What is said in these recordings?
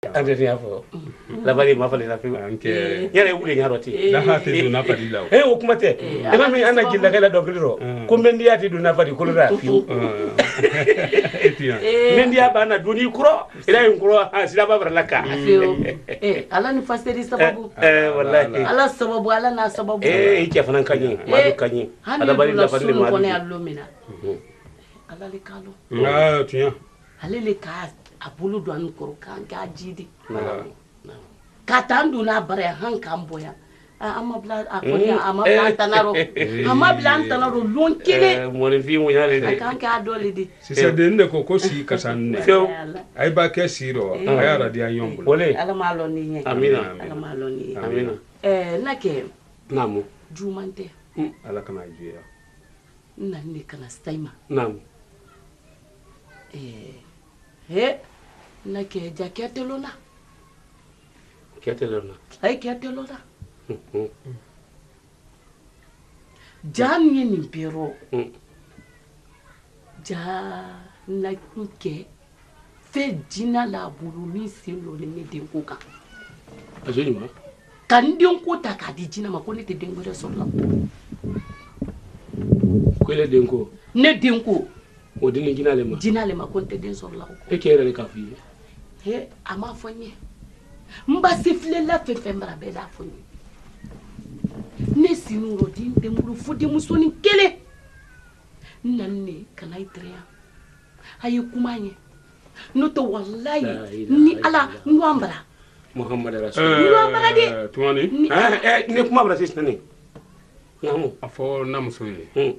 andenia fo la bari ma fale la fi anke yare wule nyaroti da ha te do na fadi law o kuma te e ma mi ana gilla kala do griro ko mendi ati do na fadi ko ra fi etia mendi abana duni kuro ila yin kuro ha sila ba barlaka ala ni fasiri sababu wallahi ala sababu ala na sababu yake fanan kanyi ma do kanyi ala bari la fadi ma ko ne alumina ala le kalo tiya ale le ka abulu do an koro kan ga jidi ka tandu na bare han kan boya ama bla akoni ama bla tanaro ama bla tanaro lon kile mo ne fi mo yale kan ka dole di si sa de ne ko si kasan ay ba ke siro ay ara dia yombul wole ala malo ni amina ala malo ni amina nake namu jumante ala kana juya nan ne kana staima namu nake jaketelona ketelona ay ketelona jam ye ni pero ja na nke fe jina la bulu mi silo ni denko kan azoni ma kan denko ta ka di jina ma ko ne te denko de sola ko le denko ne denko o dinin jina le ma ko te den sola ko e kere le ka fi ama fonye mba sifle la fe mara be da fonye ne sinuro din de muru fudi musoni kele nanne kana itrea ayi kumanye no to wallahi ni ala nwambara muhammad rasul nwambara de tuani ne kuma bra sis nani namu afo namso ye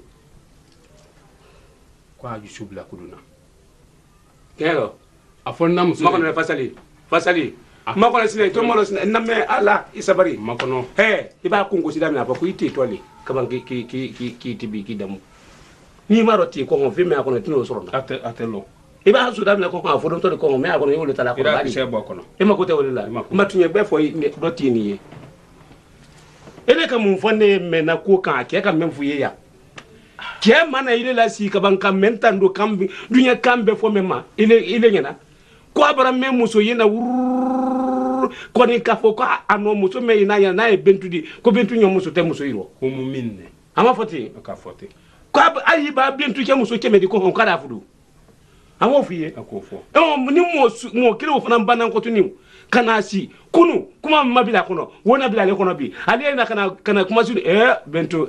kwa jusubla kuduna kero afo namso makona fasali makona sile to molo namme ala isabari makono iba kungo sida mina ko ite tole kaban ki tibi ki damu ni maroti ko on fi me akona tino soro atelo iba su da mina ko afo don to ko me akona yolo tala ko bali se bokono e makote wala matunye be fo do tini ye ele ka mun fonne me na ko kan ke ka men fuye ya ke mana ile la si kaban kam mentando kam dunya kambe fo mema ile nyana ko abara me muso yina ko ni kafo ko ano muso me yina ya na e bentudi ko bentu nyo muso te muso yiro ko mu minne ama foti ka foti ko ayi ba bentu ke muso ke me di ko hon kada fudu ama fiye akofo ni mo kile ofana banan ko tuni kana si kunu kuma mabila kono wona bila le kono bi ale na kana kuma su bentu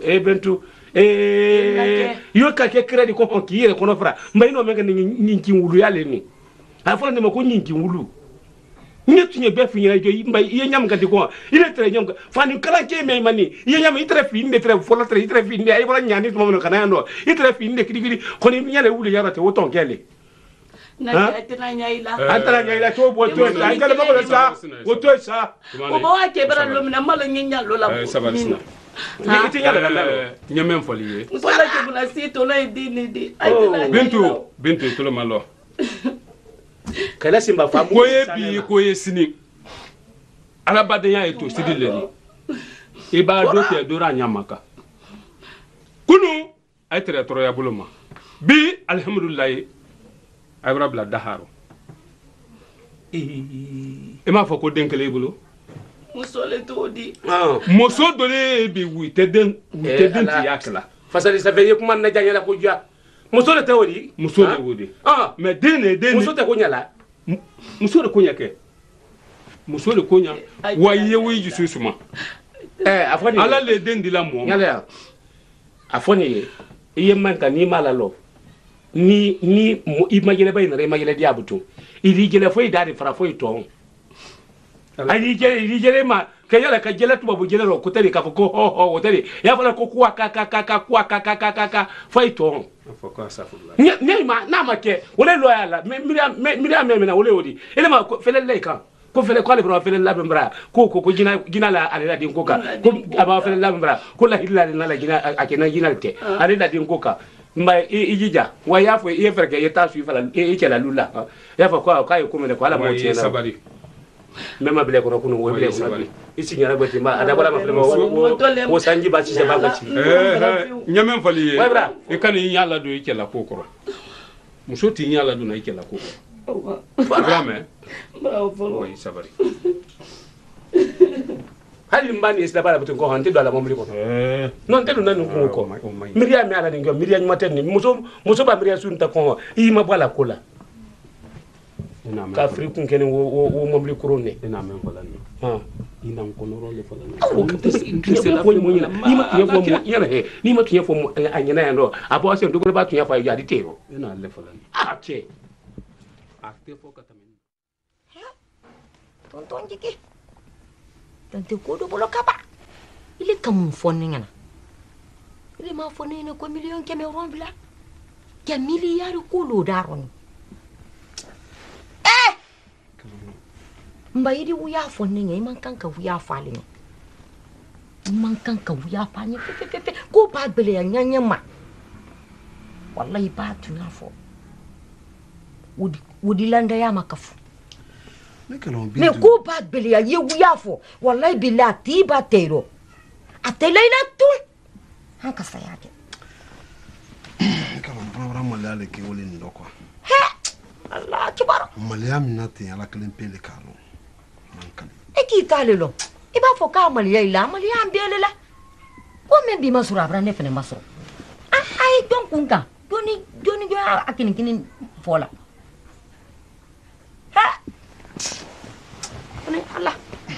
yo ka ke credit ko hon ki yere kono fra mbayino me ni nki wulu yale ni afona ne mako nyinki wulu ni tunye be fi nyina jo mbay ye nyam gadi ko ile tre nyam fani kala ke me mani ye nyam itre fi inde tre fola tre itre fi inde ay bala nyani to mo kana ando itre fi inde kidi ko ni nyale wulu yarate woton gele na tena nyaila antara nyaila to bo to ay gele mako sa woto sa o ba wa ke bara lo mina malo nyanya lo la sabarisna ni iti nyala la nyamem foliye musola ke buna sito na idini di bintu to lo malo kala simba fa ko ye sini ala badenya eto sidi leri e ba do te do ra nyamaka kunu ay tere toro ya buluma bi alhamdulillah ay rabla daharo e ma fa ko denkele bulo musole to di moso dole bi wite den ti yakla fasali sabe ye kuma na janya la ko jua muso de tawodi muso de wodi mais dene muso te ko nyala muso de ko nyake muso de ko nya wa yewi jususuma afoni ala le den dila mo nyala afoni iye manka ni malalo ni imagine bay na imagine diabutu iri gele foi dari fara foi to ali gele ma kayala ka gele tuba bu gele ro ko tari ka ko ho tari ya fala ko kwa ka foi to foko asafullah ni ma na ma ke wala lo yala miriam me na wala wodi ele ma fele le kan ko fele ko le bro fele la bembra ko gina la ale la din ko ka ko aba fele la bembra ko la hilla na la gina akena gina te ale la din ko ka mba ijija wa ya fo e ferke e ta su fala e ke la lula ya fa ko ka ko me ko ala mo tiena sabari mema bile ko kuno wo bile ko isi nyara bati ma ada bala ma fele wo sanji ba ci ba ci nyamem fali e kan yi yalla do yake la kokoro muso ti yalla do na yake la kokoro Programe. Bravo folo. Oui, ça va. hali mbani isla bala butun ko hante do ala momri ko non telu nanu ko miriya mi ala ni ko miriya nyuma ten ni muso ba miriya sunta ko yi ma bala kula ka fri kun kene wo momri kurone ina men ko lan ha ina ko no role ko lan ni ma tunya fo anyana yando abo ase ndo ko ba tunya fa ya di tero ina le falan ah che arte fo ka tamen tonton jiki tante ko do bolo kaba ile kam fonni ngana ile ma fonni ne ko million keme rombla ke miliyar ko lo daron mbayidi wuya fonni ngai man kanka wuya falin man kanka wuya fani pepe ko ba bele ya nyanya ma wallahi ba tuna fo wudi landa ya makafu me ko ba bele ya ye wuya fo wallahi bilati ba tero atelaina tu haka sayake kala bara malale ke wole ndoko he Allah kibar malyam nati ala kalen pele kalo mankan eki talelo iba fo ka malya ila malya ambele la ko men bi masura bra ne fene masura ai don kunta doni jo akini kini fola ha ne Allah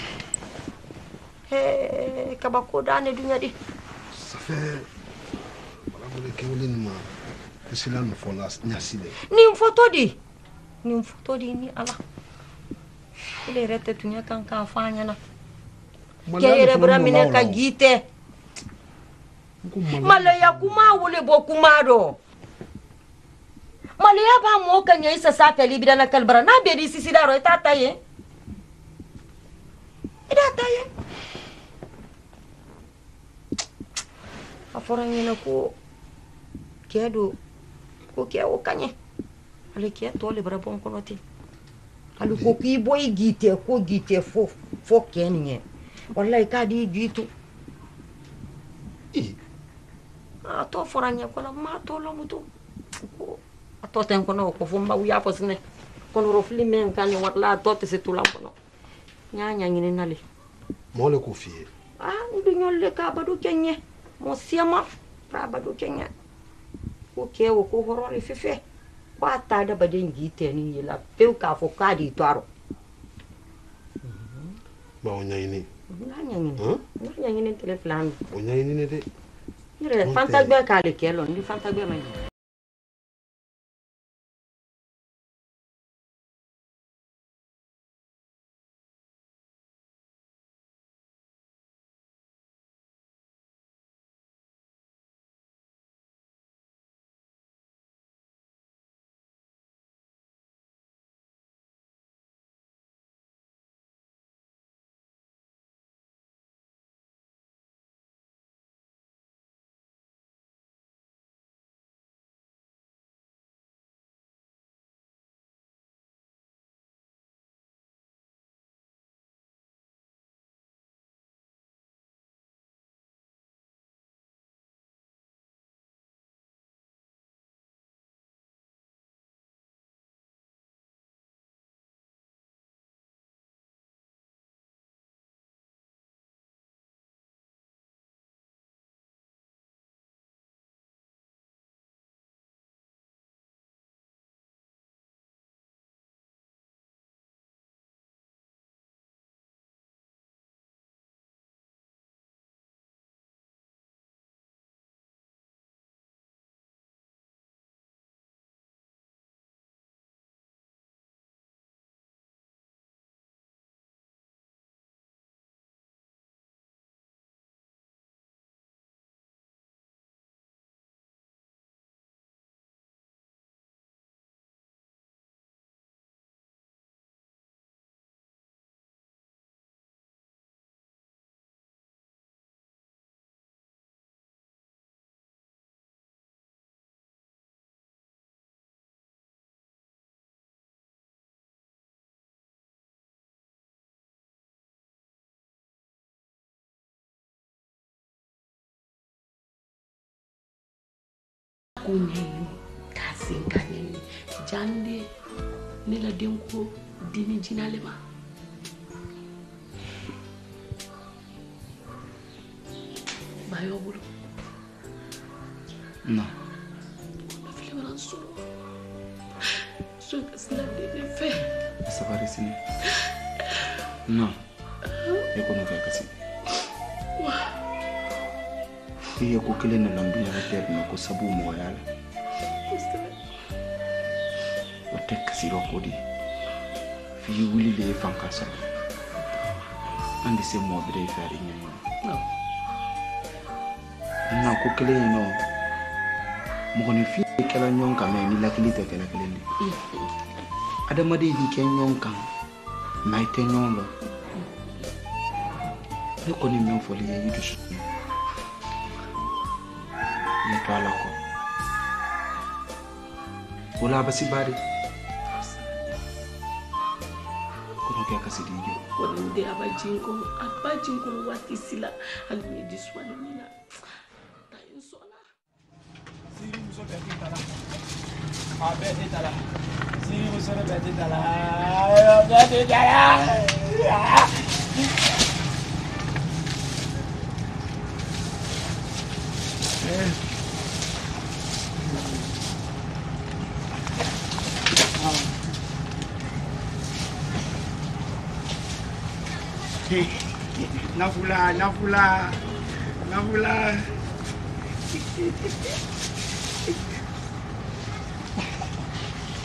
he kabako dane dunya di ça fait wala wole ke wole ma kesilan fola nyasile ni foto di ni Allah ile rete tunya kan ka fanya na kere bra mine ka gite malaya kuma wole bo kuma do malaya ba mo kan yayi sa feli bidana kalbara na be di sisi daro ita taye afora ngina ko kedo ko ke o kanye ale ke to le bra bon konoti alu ko ki boy gite ko gite fo kenye wallahi ka di gitu to foranya ko la ma to lo mutu ko to ten ko no ko fo mba wiya posne kono ro filmen kan wala to te se tulam ko no nya ngini nali mole ko fiye ndu nyolle ka badu kenye mo siama pra badu kenya ko kewo ko horore fefe ko ata da baden gite ni la pe ka fo ka di taro ba onyayini nyangini telefon onyayini ne de Nire fantagbe ka le kelo ndi fantagbe ma kunye kasingane jande ne la den ko dini jinale ma ba yo bulu non fili wala so kasla de fe sabari sini non e ko no kasi iya ko kelen na lambi ya ter na ko sabu mo yala o tek kasi ro ko di fi wuli le fanka sa andi se mo bire fari ni no na ko kelen no mo ko ni fi kala nyon ka me ni la kili te kala kelen di adama de di ken nyon kan mai te nyon lo ne ko ni men foli ya yidu su ya twala ko wala basi bari ko no ke kasi di jo ko nde abajin ko wati sila almi diswa nina ta insona siri muso beti tala a beti tala siri muso beti tala beti tala Nafula